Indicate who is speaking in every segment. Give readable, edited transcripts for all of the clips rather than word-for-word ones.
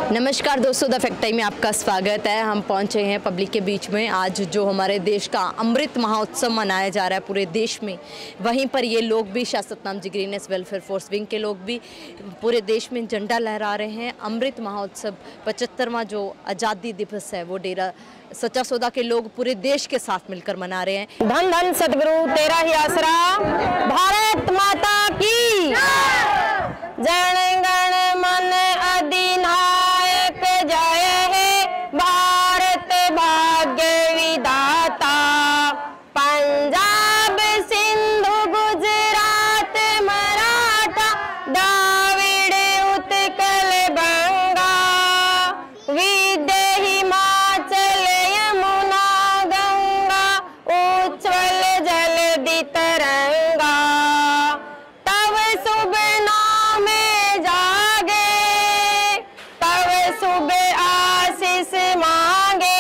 Speaker 1: नमस्कार दोस्तों, the fact time में आपका स्वागत है। हम पहुंचे हैं पब्लिक के बीच में। आज जो हमारे देश का अमृत महोत्सव मनाया जा रहा है पूरे देश में, वहीं पर ये लोग भी, शासतनाम ji green S welfare force wing के लोग भी पूरे देश में झंडा लहरा रहे हैं। अमृत महोत्सव 75वां जो आज़ादी दिवस है वो डेरा सच्चा सौदा के लोग पूरे देश के साथ मिलकर मना रहे हैं।
Speaker 2: धन धन सतगुरु तेरा ही आसरा, भारत माता की जन गण मन अधिनायक, जय हे भारत भाग्य विधाता। पंजाब सिंधु गुजरात मराठा, द्राविड़ उत्कल बंगा, विंध्य हिमाचल यमुना गंगा, उज्ज्वल जलधि तरंगा। तब शुभ नाम जागे, तब शुभ आशीष मांगे,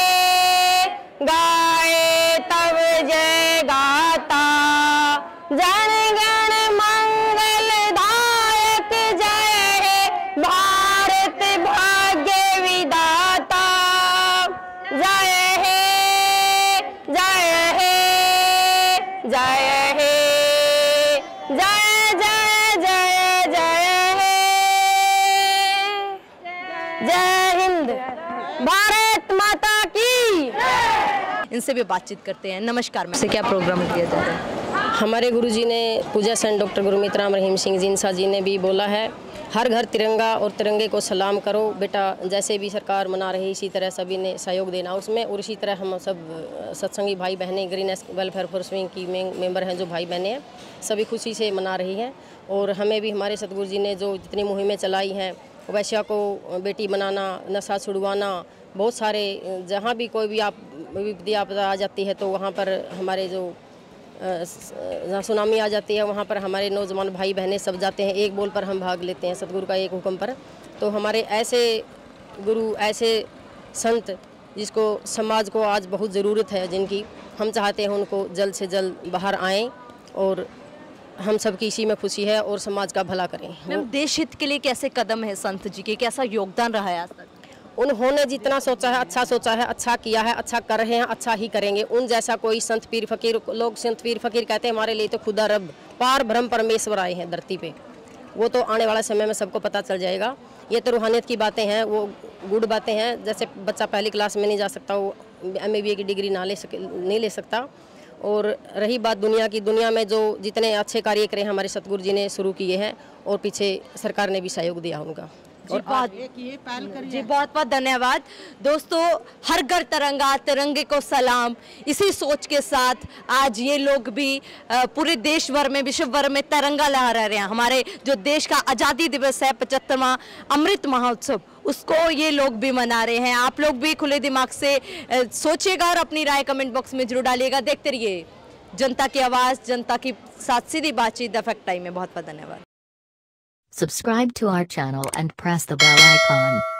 Speaker 2: गाए तब जय गाता। जन गण मंगल दायक, जय हे भारत भाग्य विधाता। जय हे जय हे जय हे, जय जय जय जय हे। जय हिंद, भारत माता की।
Speaker 1: इनसे भी बातचीत करते हैं। नमस्कार मैम, से क्या प्रोग्राम किया जा रहा है?
Speaker 2: हमारे गुरुजी ने, पूजा संत डॉक्टर गुरमीत राम रहीम सिंह जिनसा जी ने भी बोला है, हर घर तिरंगा और तिरंगे को सलाम करो बेटा। जैसे भी सरकार मना रही इसी तरह सभी ने सहयोग देना उसमें, और इसी तरह हम सब सत्संगी भाई बहनें, ग्रीनेस वेलफेयर फोर्स विंग की मेंबर हैं जो भाई बहनें हैं, सभी खुशी से मना रही हैं। और हमें भी हमारे सतगुरु जी ने जो जितनी मुहिमें चलाई हैं, वैश्या को बेटी बनाना, नशा छुड़वाना, बहुत सारे, जहाँ भी कोई भी विपत्ति आपदा आ जाती है तो वहाँ पर हमारे जो जहाँ सुनामी आ जाती है वहाँ पर हमारे नौजवान भाई बहनें सब जाते हैं। एक बोल पर हम भाग लेते हैं सतगुरु का एक हुक्म पर। तो हमारे ऐसे गुरु, ऐसे संत जिसको समाज को आज बहुत ज़रूरत है, जिनकी हम चाहते हैं उनको जल्द से जल्द बाहर आएँ और हम सबकी इसी में खुशी है और समाज का भला करें।
Speaker 1: मैम, देश हित के लिए कैसे कदम है संत जी के, कैसा योगदान रहा है आज तक?
Speaker 2: उन्होंने जितना सोचा है, अच्छा किया है, अच्छा कर रहे हैं, अच्छा ही करेंगे। उन जैसा कोई संत पीर फकीर, लोग संत पीर फकीर कहते हैं, हमारे लिए तो खुदा रब पार ब्रह्म परमेश्वर आए हैं धरती पे। वो तो आने वाला समय में सबको पता चल जाएगा। ये तो रूहानियत की बातें हैं, वो गुड बातें हैं। जैसे बच्चा पहली क्लास में नहीं जा सकता, वो MA की डिग्री नहीं ले सकता। और रही बात दुनिया में जो जितने अच्छे कार्य करें हमारे सतगुरु जी ने शुरू किए हैं, और पीछे सरकार ने भी सहयोग दिया उनका।
Speaker 1: जी बहुत बहुत धन्यवाद दोस्तों। हर घर तिरंगा, तिरंगे को सलाम, इसी सोच के साथ आज ये लोग भी पूरे देश भर में, विश्व भर में तिरंगा लहरा रहे हैं। हमारे जो देश का आज़ादी दिवस है 75वां अमृत महोत्सव, उसको ये लोग भी मना रहे हैं। आप लोग भी खुले दिमाग से सोचिएगा और अपनी राय कमेंट बॉक्स में जरूर डालिएगा। देखते रहिए जनता की आवाज़, जनता की साथ सीधी बातचीत, द फैक्ट टाइम में। बहुत बहुत धन्यवाद।
Speaker 3: Subscribe to our channel and press the bell icon.